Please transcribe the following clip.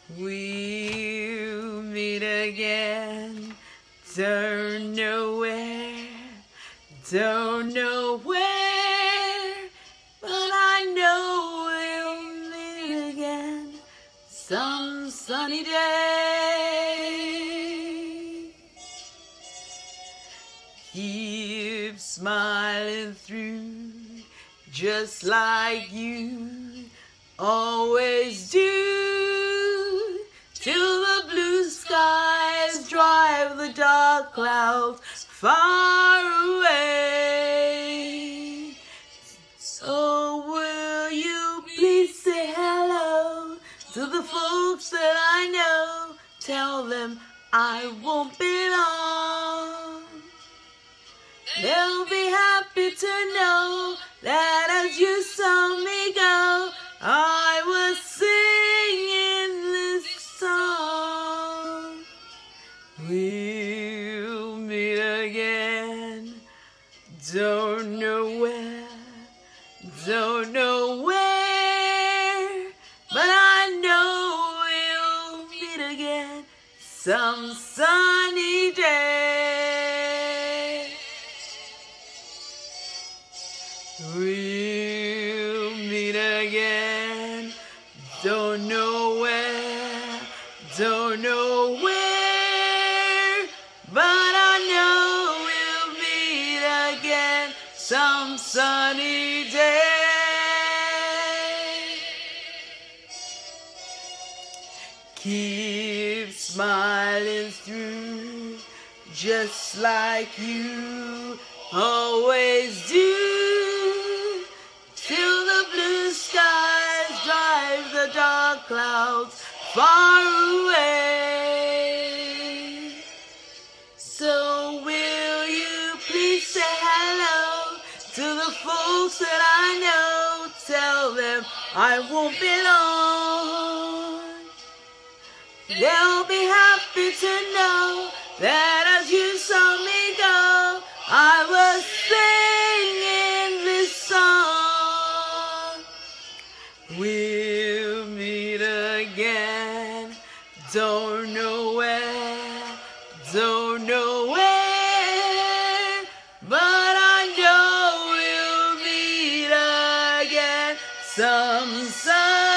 We'll meet again. Don't know where, don't know where, but I know we'll meet again some sunny day. Keep smiling through, just like you always do, till the blue skies drive the dark clouds far away. So will you please say hello to the folks that I know? Tell them I won't be long. They'll be happy to know that as you saw me go, I was singing this song. We'll meet again. Don't know where, don't know where, but I know we'll meet again some sunny day. We'll meet again. Don't know where, don't know where, but I know we'll meet again some sunny day. Keep smiling through, just like you always do, till the blue skies drive the dark clouds far away. So will you please say hello to the folks that I know? Tell them I won't be long. They'll be happy to know that as you saw me go, I was singing this song. We'll meet again. Don't know where, don't know where, but I know we'll meet again some